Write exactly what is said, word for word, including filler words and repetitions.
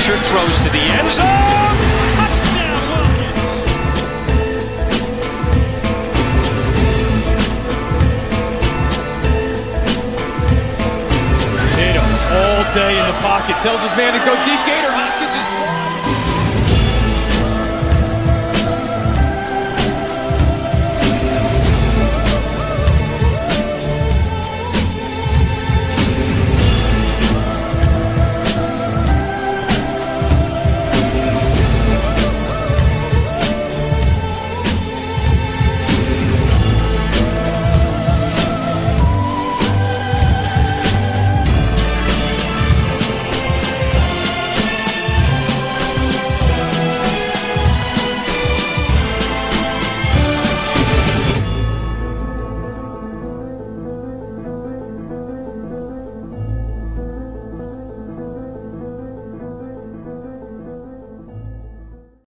pressure, throws to the end zone. Touchdown, Wilkins. Tatum all day in the pocket, tells his man to go deep. Gator Hoskins is wide.